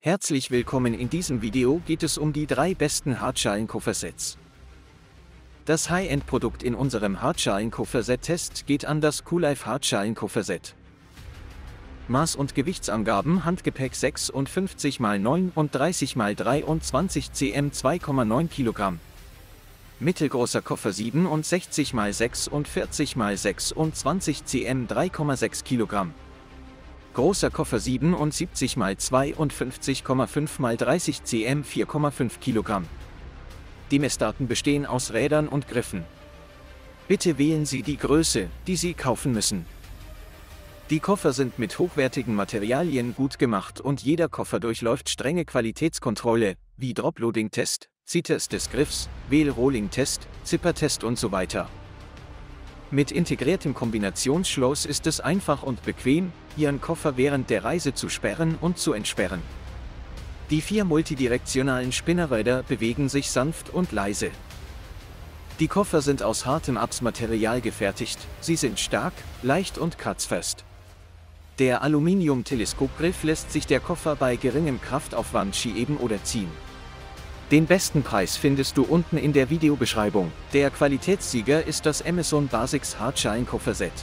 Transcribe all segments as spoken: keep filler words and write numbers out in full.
Herzlich willkommen. In diesem Video geht es um die drei besten Hartschalenkoffersets. Das High-End-Produkt in unserem Hartschalenkofferset-Test geht an das Coolife Hartschalenkofferset. Maß- und Gewichtsangaben: Handgepäck sechsundfünfzig mal neununddreißig mal dreiundzwanzig Zentimeter zwei Komma neun Kilogramm. Mittelgroßer Koffer siebenundsechzig mal sechsundvierzig mal sechsundzwanzig Zentimeter drei Komma sechs Kilogramm. Großer Koffer siebenundsiebzig mal zweiundfünfzig Komma fünf mal dreißig Zentimeter vier Komma fünf Kilogramm. Die Messdaten bestehen aus Rädern und Griffen. Bitte wählen Sie die Größe, die Sie kaufen müssen. Die Koffer sind mit hochwertigen Materialien gut gemacht und jeder Koffer durchläuft strenge Qualitätskontrolle, wie Droploading-Test, Zieh-Test des Griffs, Wheel-Rolling-Test, Zipper-Test und so weiter. Mit integriertem Kombinationsschloss ist es einfach und bequem, Ihren Koffer während der Reise zu sperren und zu entsperren. Die vier multidirektionalen Spinnerräder bewegen sich sanft und leise. Die Koffer sind aus hartem Abs-Material gefertigt, sie sind stark, leicht und kratzfest. Der Aluminium-Teleskopgriff lässt sich der Koffer bei geringem Kraftaufwand schieben oder ziehen. Den besten Preis findest du unten in der Videobeschreibung. Der Qualitätssieger ist das Amazon Basics Hartschalenkofferset.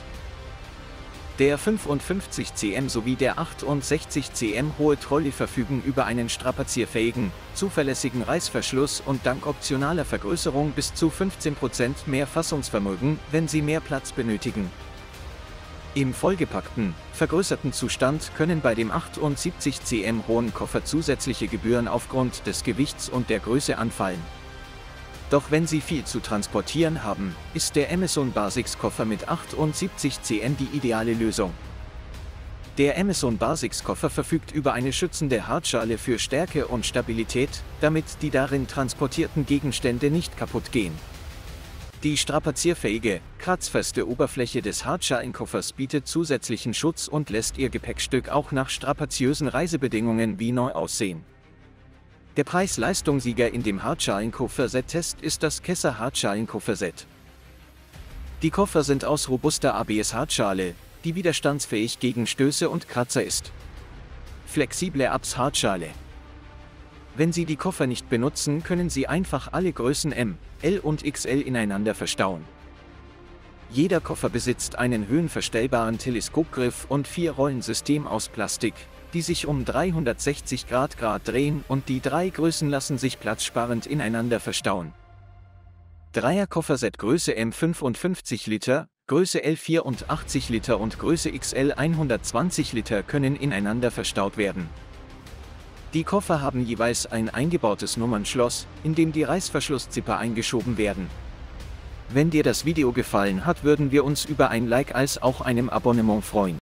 Der fünfundfünfzig Zentimeter sowie der achtundsechzig Zentimeter hohe Trolley verfügen über einen strapazierfähigen, zuverlässigen Reißverschluss und dank optionaler Vergrößerung bis zu fünfzehn Prozent mehr Fassungsvermögen, wenn sie mehr Platz benötigen. Im vollgepackten, vergrößerten Zustand können bei dem achtundsiebzig Zentimeter hohen Koffer zusätzliche Gebühren aufgrund des Gewichts und der Größe anfallen. Doch wenn Sie viel zu transportieren haben, ist der Amazon Basics Koffer mit achtundsiebzig Zentimeter die ideale Lösung. Der Amazon Basics Koffer verfügt über eine schützende Hartschale für Stärke und Stabilität, damit die darin transportierten Gegenstände nicht kaputt gehen. Die strapazierfähige, kratzfeste Oberfläche des Hartschalenkoffers bietet zusätzlichen Schutz und lässt Ihr Gepäckstück auch nach strapaziösen Reisebedingungen wie neu aussehen. Der Preis-Leistung-Sieger in dem Hartschalenkofferset-Test ist das Kessa Hartschalenkofferset. Die Koffer sind aus robuster A B S-Hartschale, die widerstandsfähig gegen Stöße und Kratzer ist. Flexible A B S-Hartschale. Wenn Sie die Koffer nicht benutzen, können Sie einfach alle Größen M, L und X L ineinander verstauen. Jeder Koffer besitzt einen höhenverstellbaren Teleskopgriff und vier Rollensystem aus Plastik, die sich um dreihundertsechzig Grad drehen, und die drei Größen lassen sich platzsparend ineinander verstauen. Dreier-Kofferset Größe M fünfundfünfzig Liter, Größe L vierundachtzig Liter und Größe X L hundertzwanzig Liter können ineinander verstaut werden. Die Koffer haben jeweils ein eingebautes Nummernschloss, in dem die Reißverschlusszipper eingeschoben werden. Wenn dir das Video gefallen hat, würden wir uns über ein Like als auch einem Abonnement freuen.